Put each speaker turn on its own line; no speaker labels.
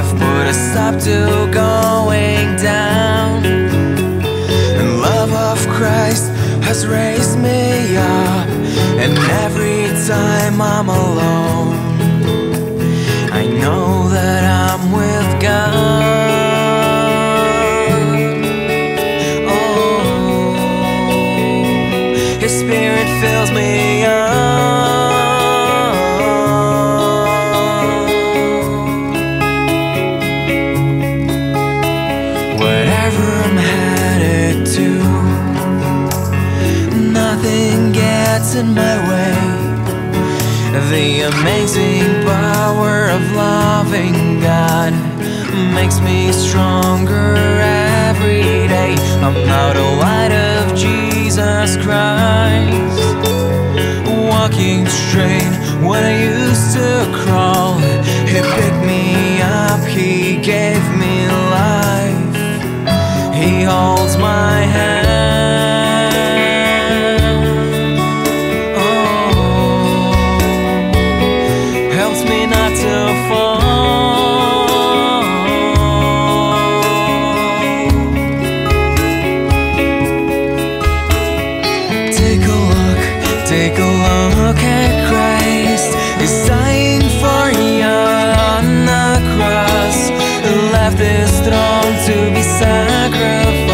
I've put a stop to going down. And love of Christ has raised me up. And every time I'm alone, I know that I'm with God. Oh, His Spirit fills me up. Wherever I'm headed to, nothing gets in my way. The amazing power of loving God makes me stronger every day. I'm now the light of Jesus Christ, walking straight when I used to crawl. He picked me up, He gave me life. He holds my hand. Me not to fall. Take a look at Christ. He's dying for you on the cross. He left His throne to be sacrificed.